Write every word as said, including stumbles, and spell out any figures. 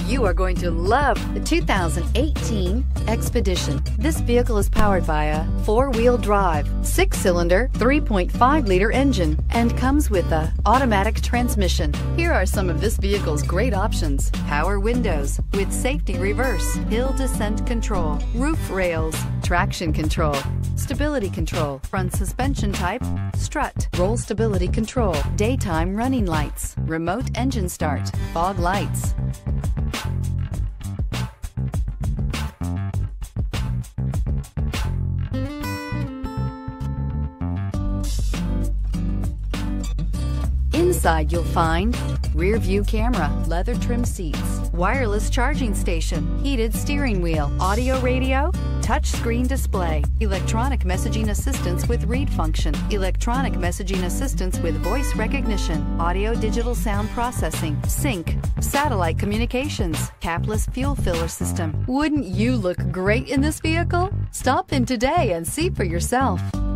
You are going to love the two thousand eighteen Expedition. This vehicle is powered by a four-wheel drive, six-cylinder, three point five liter engine, and comes with a automatic transmission. Here are some of this vehicle's great options: power windows with safety reverse, hill descent control, roof rails, traction control, stability control, front suspension type, strut, roll stability control, daytime running lights, remote engine start, fog lights. Inside you'll find rear view camera, leather trim seats, wireless charging station, heated steering wheel, audio radio, touchscreen display, electronic messaging assistance with read function, electronic messaging assistance with voice recognition, audio digital sound processing, sync, satellite communications, capless fuel filler system. Wouldn't you look great in this vehicle? Stop in today and see for yourself.